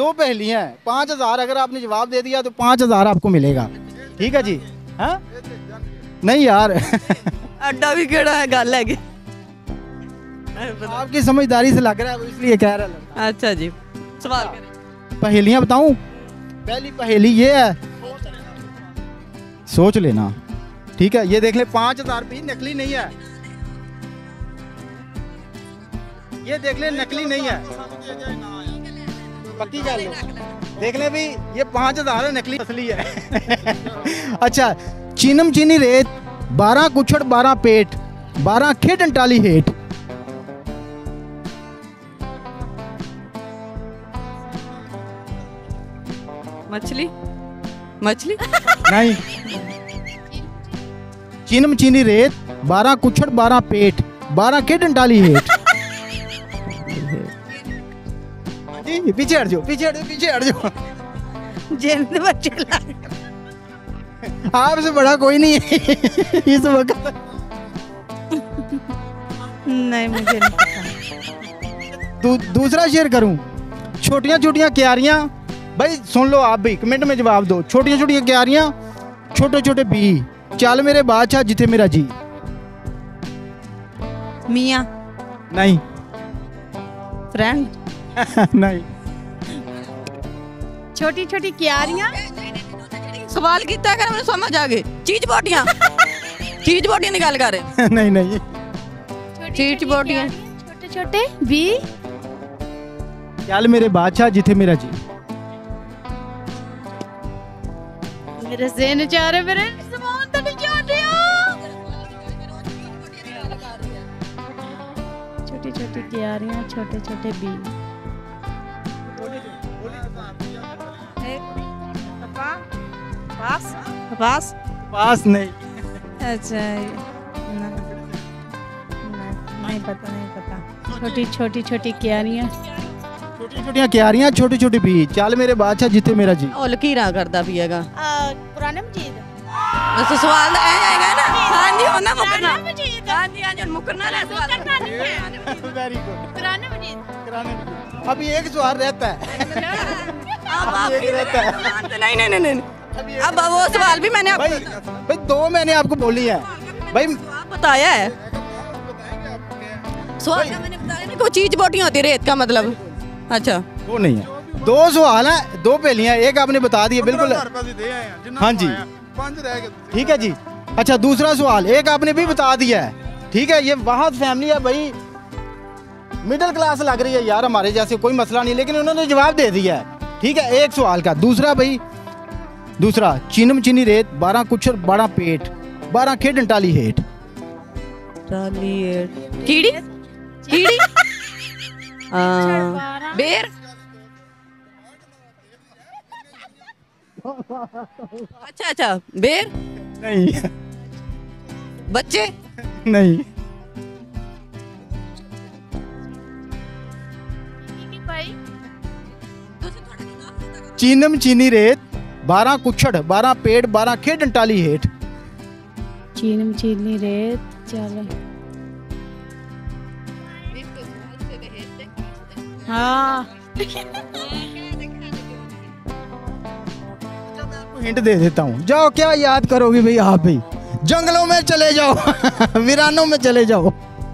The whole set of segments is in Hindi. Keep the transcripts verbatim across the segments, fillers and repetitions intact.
दो पहेलियां हैं, पाँच हजार। अगर आपने जवाब दे दिया तो पाँच हजार आपको मिलेगा। ठीक है जी। हाँ नहीं यार अड्डा भी केड़ा है गल है। आपकी समझदारी से लग रहा है, वो इसलिए कह रहा है। अच्छा जी, सवाल करें। पहेलियां बताऊं? पहली पहेली ये है, सोच लेना। ठीक है, ये देख ले, पाँच हजार भी नकली नहीं है। ये देख ले, नकली नहीं है, पक्की गल है। देख ले भी, ये पाँच हजार नकली असली है। अच्छा, चीनम चीनी रेत, बारह कुछड़ बारह पेट, बारह खेड अंटाली हेठ। मछली मछली नहीं। चीनम चीनी रेत, बारह कुछड़ बारह पेट, बारह खेड अंटाली हेठ। जी पीछे हट जाओ, पीछे हट जाओ, पीछे हट जाओ। जिंद बच्चे आपसे बड़ा कोई नहीं है इस वक्त। नहीं मुझे नहीं पता। दू, दूसरा शेयर करूं? छोटियां छोटियां क्यारियां, भाई सुन लो आप भी, कमेंट में जवाब दो। छोटियां छोटियां क्यारियां, छोटे छोटे बी, चल मेरे बादशाह जिथे मेरा जी। मियाँ नहीं। फ्रेंड नहीं। छोटी छोटी क्यारियां। सवाल किया अगर मैंने समझ आ गई। चीज बोटियां चीज बोटियां निकाल कर नहीं नहीं। चीज बोटियां छोटे छोटे बी, चल मेरे बादशाह जिथे मेरा जी। मेरे ज़हन च आ रहे मेरे समान तो नहीं छोटिया। छोटी छोटी क्यारियां, छोटे छोटे बी। पास पास पास नहीं। अच्छा ना, ना, नहीं पता नहीं पता। छोटी छोटी छोटी क्यारियां, छोटी छोटियां क्यारियां, छोटी छोटी बी, चल मेरे बादशाह जिथे मेरा जी। ओ लकीरा करदा पिएगा। पुराने मजीद बस सवाल ऐ आएगा ना। हां जी होना मुकरना। मजीद हां जी हां जी मुकरना है सवाल। Very good. पुराने मजीद कराने अभी एक सवाल रहता है। अब आप एक रहता है। नहीं नहीं नहीं नहीं। अब वो सवाल भी मैंने भाई आपको भाई दो मैंने आपको बोली है भाई। बताया है। सवाल का मैंने बताया ना, कोई चीज बोटियां होती है रेत का मतलब। अच्छा वो नहीं है। दो सवाल है, दो पहेलियां, एक आपने बता दी बिल्कुल। हाँ जी ठीक है जी। अच्छा दूसरा सवाल एक आपने भी बता दिया है। ठीक है, ये वहाँ फैमिली है भाई, मिडिल क्लास लग रही है यार, हमारे जैसे कोई मसला नहीं, लेकिन उन्होंने जवाब दे दिया है। ठीक है, एक सवाल का। दूसरा भाई, दूसरा चीनम चीनी रेत, बारह कुछड़ बारह पेट, बारह खेड अंटाली हेठ। कीड़ी कीड़ी बेर। अच्छा अच्छा बेर नहीं। बच्चे नहीं। चीनम चीनी रेत, बारह कुछड़ बारह पेट, बारह खेड अंटाली हेठ। चीनम चीनी रेत, चल हाँ हिंट दे देता हूँ, जाओ क्या याद करोगे भाई आप भाई, जंगलों में चले जाओ वीरानों में चले जाओ।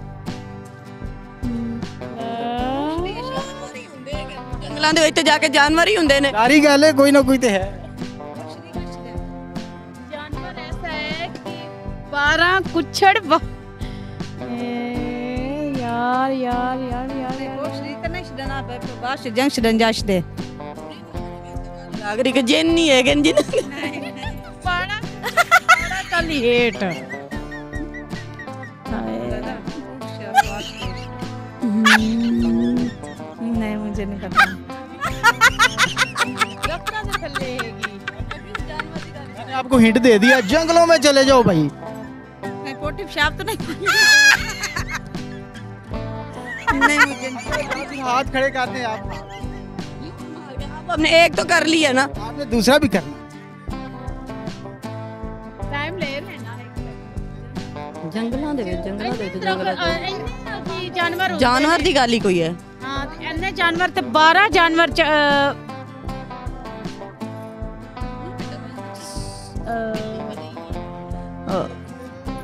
जंगलों ਦੇ ਵਿੱਚ जाके जानवर ही ਹੁੰਦੇ ਨੇ। सारी गल है, कोई ना कोई तो है। जानवर ऐसा है कि बारह कुछड़ ब... यार यार यार यार जंग जंजाश दे नागरिक जिन नहीं है जिन बड़ा बड़ा तली हेट। नहीं मुझे नहीं पता। मैंने आपको हिंट दे दिया, जंगलों में चले जाओ भाई। पोटी पेशाब तो नहीं नहीं मुझे हाथ खड़े करते हैं आप। आप हमने एक तो कर लिया ना, आपने दूसरा भी करना। टाइम ले रहे हैं ना। जंगलों ਦੇ ਵਿੱਚ ਜੰਗਲਾਂ ਦੇ ਵਿੱਚ ਜੰਗਲਾਂ ਇੰਨੇ जानवर ਜਾਨਵਰ ਦੀ ਗੱਲ ਹੀ ਕੋਈ ਹੈ। हाँ इन्ने जानवर ते बारह जानवर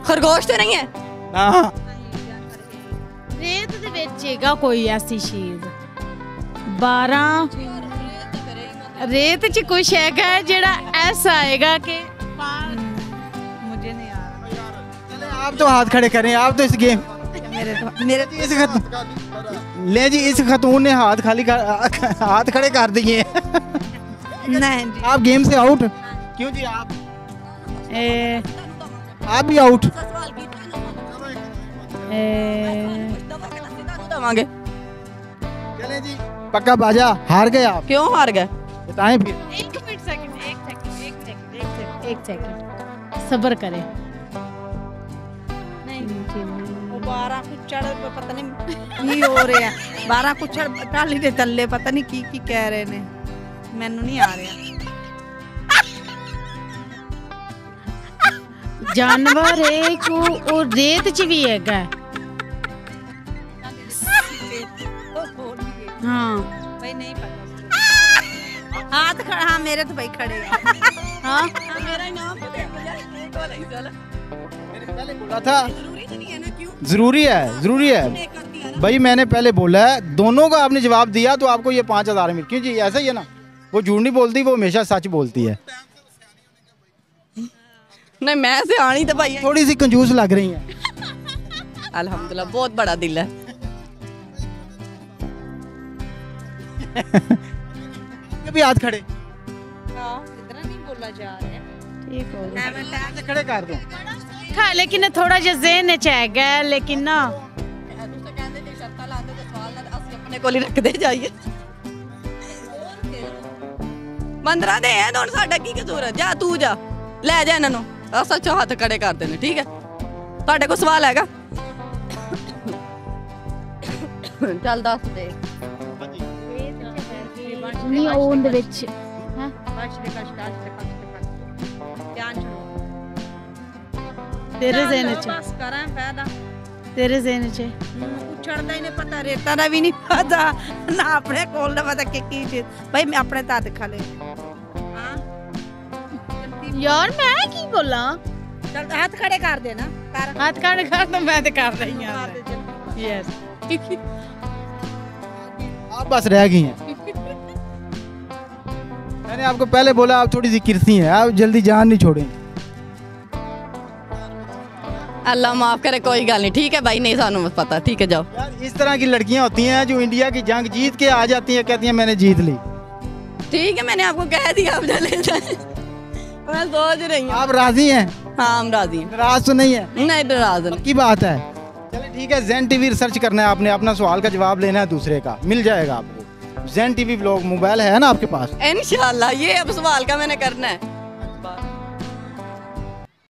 खरगोश तो नहीं है ना रेत दे विच हैगा कोई ऐसी चीज बारह रेत च कुछ हैगा जेड़ा ऐसा आएगा कि मुझे नहीं आ रहा। चले आप तो हाथ खड़े करें, आप तो इस गेम मेरे तो मेरे इस खत ले जी, इस खतून ने हाथ खाली कर, हाथ खड़े कर दिए हैं। नहीं जी आप गेम से आउट क्यों जी? आप ए, आप भी आउट। ए, दवांगे चले जी पक्का बाजा, हार गए आप। क्यों हार गए? बताएं फिर। एक मिनट सेकंड एक सेकंड एक सेकंड एक सेकंड एक सेकंड सब्र करें। नहीं बारह कुचड़ पता नहीं की हो रहे हैं, बारह कुचड़ टाली दे तल्ले पता नहीं की की कह रहे ने, मैनू नहीं आ रहा। जानवर है को और रेत च भी हैगा। हाँ भाई नहीं पता हाथ खड़ा। हाँ मेरे तो भाई खड़े हैं। हाँ मेरा ही नाम पता है पहले बोला था जरूरी तो नहीं है ना, क्यों जरूरी है, जरूरी है भाई। मैंने पहले बोला है, दोनों का आपने जवाब दिया तो आपको ये पाँच हजार मिल। क्यों जी? ऐसा ही है ना, वो झूठ नहीं बोलती, वो हमेशा सच बोलती है। नहीं मैं से आनी तो भाई थोड़ी सी कंजूस लग रही है। अल्हम्दुलिल्लाह बहुत बड़ा दिल है। कभी हाथ खड़े इतना नहीं बोला जा रहा है। ठीक हो गया। ऐसे खड़े कर दो। खा लेकिन थोड़ा जिहा ज़हन च हैगा लेकिन ना अपने कोल ही रखते जाइए। पंद्रह दे हैं दोनों, साडा की कसूर है? जा तू जा ले जा इन्हां नूं, अस अच्छा हाथ खड़े कर देने। ठीक है ਤੁਹਾਡੇ ਕੋਲ सवाल हैगा? चल दस दे। नहीं ओन दे विच हां तेरे ज़हन च बस करें फायदा तेरे ज़हन च उछड़दा ही नहीं पता, रेता दा भी नहीं पता ना अपने कोल दा पता कि की चीज। भाई मैं अपने ता दिखा ले। हां यार मैं की बोला? चल हाथ खड़े कर देना, कर हाथ काट कर तो मैं तो कर रही हूं। यस आप बस रह गई हैं। मैंने आपको पहले बोला आप थोड़ी सी किरसी हैं, आप जल्दी जान नहीं छोड़ेंगे। अल्लाह माफ करे, कोई गल नहीं। ठीक है भाई, नहीं सानू पता। ठीक है जाओ। यार इस तरह की लड़कियां होती हैं जो इंडिया की जंग जीत के आ जाती हैं, कहती हैं मैंने जीत ली। ठीक है मैंने आपको कह दिया, आप चले जाए। मैं सोच रही हूँ। आप राजी हैं? हाँ हम राजी हैं। नाराज तो नहीं है? नहीं नाराज नहीं। की बात है। चलिए ठीक है, ज़ेन टीवी रिसर्च करना है आपने, अपना सवाल का जवाब लेना है दूसरे का, मिल जाएगा आपको। ज़ेन टीवी व्लॉग मोबाइल है ना आपके पास? इंशाल्लाह ये अब सवाल का मैंने करना है।